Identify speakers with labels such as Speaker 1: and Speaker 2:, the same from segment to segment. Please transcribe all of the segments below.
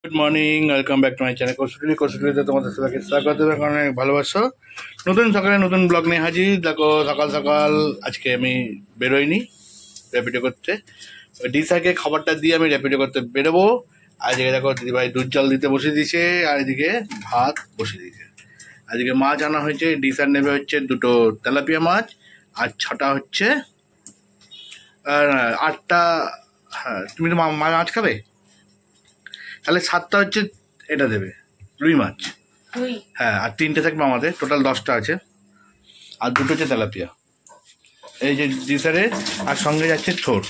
Speaker 1: Good morning, welcome back to my channel কৌশলীতে তোমাদের সবাইকে স্বাগত অনেক ভালোবাসো। নতুন সকালে নতুন ব্লগ নিয়ে হাজির। দেখো সকাল সকাল আজকে আমি বেরোইনি র্যাপিডো করতে, ডিসাকে খাবারটা দিয়ে আমি র্যাপিডো করতে বেরোবো। আজকে দেখো দিদিভাই দুধ জল দিতে বসে দিয়েছে, আর এদিকে ভাত বসে দিয়েছে। আজকে মাছ আনা হয়েছে, ডিসার নেবে হচ্ছে 2টো তেলাপিয়া মাছ, আর 6টা হচ্ছে আর 8টা। হ্যাঁ, তুমি তো মাছ খাবে, তাহলে 7টা হচ্ছে এটা দেবে রুই মাছ। হ্যাঁ, আর 3টে থাকবে আমাদের, টোটাল 10টা আছে, আর 2টো হচ্ছে তেলাপিয়া। এই যে ডিসারে, আর সঙ্গে যাচ্ছে থোর,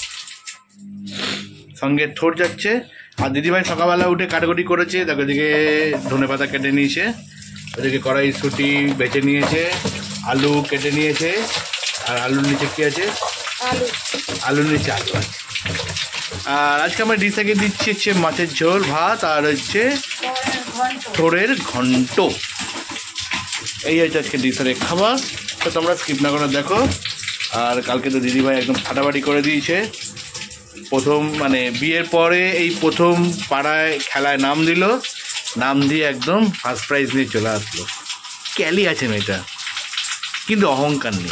Speaker 1: সঙ্গে থোর যাচ্ছে। আর দিদিভাই সকালবেলা উঠে কাটাকুটি করেছে, দেখো এদিকে ধনে পাতা কেটে নিয়েছে, ওদিকে কড়াইশুঁটি বেছে নিয়েছে, আলু কেটে নিয়েছে, আর আলুর নিচে কি আছে, আলুর নিচে আলু আছে। আর আজকে আমরা ডিসাকে দিচ্ছি হচ্ছে মাছের ঝোল, ভাত, আর হচ্ছে থোড়ের ঘন্ট। এই হচ্ছে আজকে ডিসারের খাবার। তো তোমরা স্কিপ না করে দেখো। আর কালকে তো দিদিভাই একদম ফাটাফাটি করে দিয়েছে, প্রথম মানে বিয়ের পরে এই প্রথম পাড়ায় খেলায় নাম দিল, নাম দিয়ে একদম ফার্স্ট প্রাইজ নিয়ে চলে আসলো। ক্যালি আছে মেয়েটা, কিন্তু অহংকার নেই।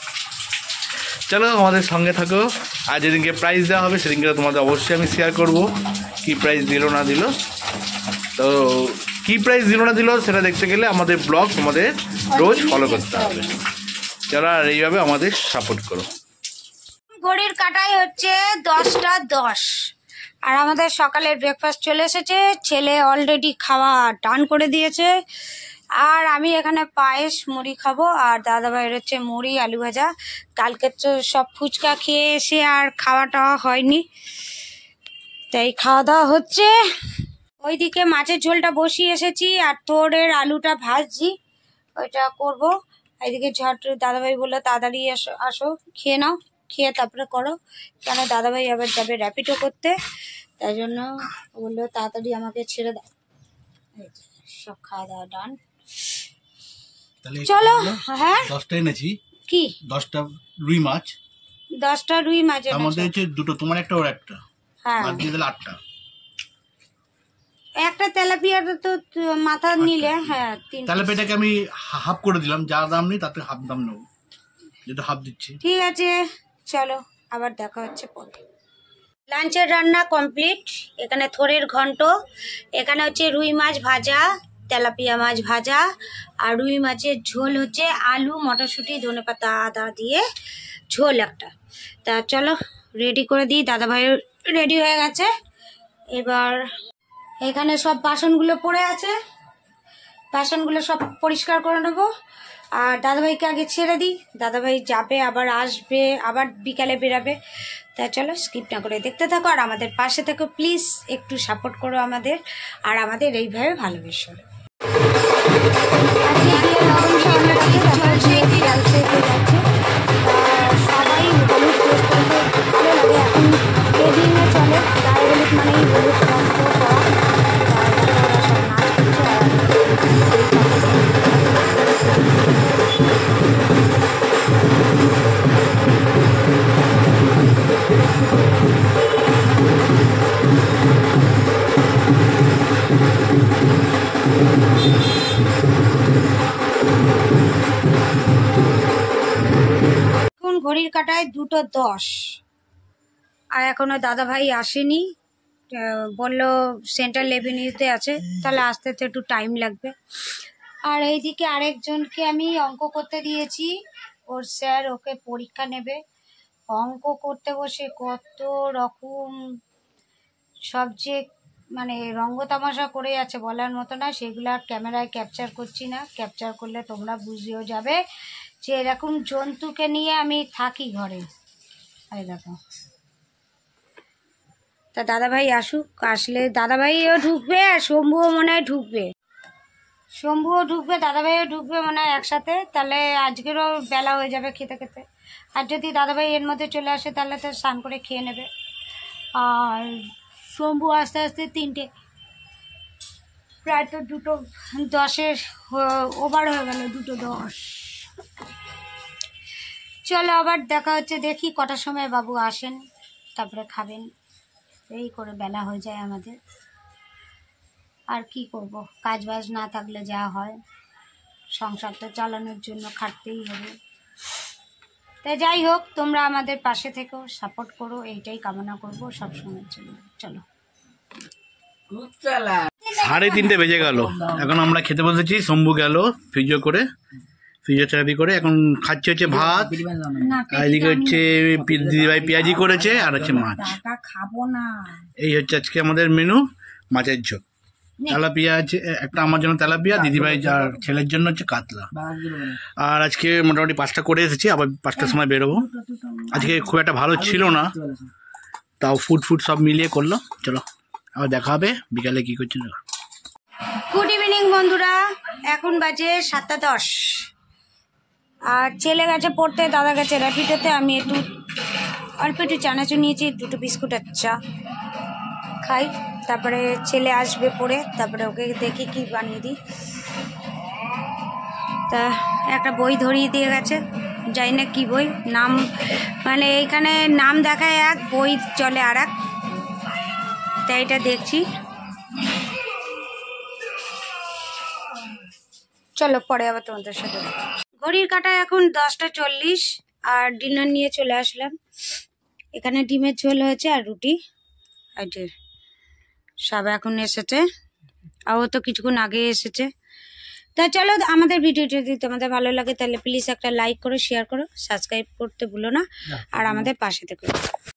Speaker 1: চলো আমাদের সঙ্গে থাকো, আর যেদিনকে প্রাইজ দেওয়া হবে সেদিনকে তোমাদের অবশ্যই আমি শেয়ার করব কী প্রাইজ দিল না দিল। তো কী প্রাইজ দিল না দিল সেটা দেখতে গেলে আমাদের ব্লগ আমাদের রোজ ফলো করতে হবে। চলো, আর এইভাবে আমাদের সাপোর্ট করো।
Speaker 2: ঘড়ির কাটাই হচ্ছে 10টা 10, আর আমাদের সকালের ব্রেকফাস্ট চলে এসেছে। ছেলে অলরেডি খাওয়া ডান করে দিয়েছে, আর আমি এখানে পায়েস মুড়ি খাবো, আর দাদাভাইয়ের হচ্ছে মুড়ি আলু ভাজা। কালকে তো সব ফুচকা খেয়ে এসে আর খাওয়া টাওয়া হয়নি, তাই খাওয়া দাওয়া হচ্ছে। ওইদিকে মাছের ঝোলটা বসিয়ে এসেছি, আর তোরের আলুটা ভাজছি, ওইটা করবো। এইদিকে ঝট দাদাভাই বললো তাড়াতাড়ি আসো খেয়ে নাও, খেয়ে তারপরে করো, কেন দাদাভাই আবার যাবে র্যাপিডো করতে, তাই জন্য বললো তাড়াতাড়ি আমাকে ছেড়ে দাও। সব খাওয়া দাওয়া ডান, চলো। হ্যাঁ,
Speaker 1: 10টা এনেছি।
Speaker 2: কি
Speaker 1: 10টা রুই মাছ?
Speaker 2: 10টা রুই মাছ
Speaker 1: আমাদের হচ্ছে 2টো, তোমার একটা ওর একটা।
Speaker 2: হ্যাঁ,
Speaker 1: আর দিয়ে দিলে 8টা।
Speaker 2: একটা তেলাপিয়ার তো মাথা নিলে, হ্যাঁ, 3
Speaker 1: তেলাপিয়াটাকে আমি হাফ করে দিলাম, যা দাম নেই তাতে হাফ দাম নেব, যেটা হাফ দিচ্ছি।
Speaker 2: ঠিক আছে, চলো আবার দেখা হচ্ছে পরে। লাঞ্চের রান্না কমপ্লিট। এখানে থোড়ের ঘন্ট, এখানে হচ্ছে রুই মাছ ভাজা, তেলাপিয়া মাছ ভাজা, আর রুই মাছের ঝোল হচ্ছে আলু মটরশুঁটি ধনেপাতা আদা দিয়ে ঝোল একটা। তা চলো রেডি করে দিই, দাদাভাই রেডি হয়ে গেছে। এবার এখানে সব বাসনগুলো পড়ে আছে, বাসনগুলো সব পরিষ্কার করে নেবো, আর দাদাভাইকে আগে ছেড়ে দিই। দাদাভাই যাবে আবার আসবে, আবার বিকালে বেরাবে। তাই চলো স্কিপ না করে দেখতে থাকো, আর আমাদের পাশে থাকো প্লিজ, একটু সাপোর্ট করো আমাদের, আর আমাদের এইভাবে ভালোবেসো। সবাই হলুদ ভালো লাগে, এখন ট্রেডিংয়ে চলে, গায়ে হলুদ মানেই হলুদ বস্ত্র পরা। এখন ঘড়ির কাটায় 2টো 10, আর এখনো দাদাভাই আসেনি। বললো সেন্ট্রাল রেভিনিউতে আছে, তাহলে আসতে তো একটু টাইম লাগবে। আর এইদিকে আরেকজনকে আমি অঙ্ক করতে দিয়েছি, ওর স্যার ওকে পরীক্ষা নেবে। অঙ্ক করতে বসে কত রকম সাবজেক্ট মানে রঙ্গ তামাশা করে যাচ্ছে, বলার মতো না। সেগুলো আর ক্যামেরায় ক্যাপচার করছি না, ক্যাপচার করলে তোমরা বুঝেও যাবে যে এরকম জন্তুকে নিয়ে আমি থাকি ঘরে। এই দেখো, তা দাদাভাই আসুক, আসলে দাদাভাইও ঢুকবে, আর শম্ভুও মনে হয় ঢুকবে, শম্ভুও ঢুকবে, দাদাভাইও ঢুকবে মনে হয় একসাথে। তাহলে আজকেরও বেলা হয়ে যাবে খেতে খেতে। আর যদি দাদাভাই এর মধ্যে চলে আসে তাহলে তো স্নান করে খেয়ে নেবে। আর শম্ভু আস্তে আস্তে 3টে, প্রায় তো 2টো 10-এর ওভার হয়ে গেল, 2টো 10। চলো আবার দেখা হচ্ছে, দেখি কটার সময় বাবু আসেন, তারপরে খাবেন। এই করে বেলা হয়ে যায় আমাদের। আর কি করব, কাজ বাজ না থাকলে যা হয়, সংসার তো চালানোর জন্য খাটতেই হবে। তাই যাই হোক, তোমরা আমাদের পাশে থেকেও সাপোর্ট করো, এইটাই কামনা করব সবসময়ের জন্য। চলো
Speaker 1: 3:30 বেজে গেল, এখন আমরা খেতে বসেছি। শম্ভু গেল ফিজিওথেরাপি করে, এখন খাচ্ছে হচ্ছে ভাত, আর এদিকে হচ্ছে দিদিভাই পেঁয়াজি করেছে, আর হচ্ছে মাছ।
Speaker 2: খাবো না,
Speaker 1: এই হচ্ছে আজকে আমাদের মেনু, মাছের ঝোল। তেলাপিয়া আছে একটা, আমার জন্য তেলাপিয়া, দিদিভাই আর ছেলের জন্য হচ্ছে কাতলা। আর আজকে মোটামুটি 5টা করে এসেছি, আবার 5টার সময় বেরোবো। আজকে খুব একটা ভালো ছিল না, তাও ফুড সব মিলিয়ে করলো। চলো আবার দেখা হবে বিকালে, কি করছি।
Speaker 2: গুড ইভিনিং বন্ধুরা, এখন বাজে 7:10, আর ছেলে গেছে পড়তে, দাদা গেছে র্যাপিডোতে। আমি অল্প একটু চানাচুর নিয়েছি, 2টো বিস্কুট আর চা খাই, তারপরে ছেলে আসবে পড়ে, তারপরে ওকে দেখি কি বানিয়ে দিই। তা একটা বই ধরিয়ে দিয়ে গেছে, জানি না কি বই, নাম মানে এখানে নাম দেখায় এক, বই চলে আর এক, তাই এটা দেখছি। চলো পরে আবার তোমাদের সাথে। ঘড়ির কাঁটায় এখন 10:40, আর ডিনার নিয়ে চলে আসলাম। এখানে ডিমের ঝোল হয়েছে আর রুটি, আর সব এখন এসেছে, আর ও তো কিছুক্ষণ আগে এসেছে। তা চলো, আমাদের ভিডিওটি যদি তোমাদের ভালো লাগে তাহলে প্লিজ একটা লাইক করো, শেয়ার করো, সাবস্ক্রাইব করতে ভুলো না, আর আমাদের পাশে থেকো।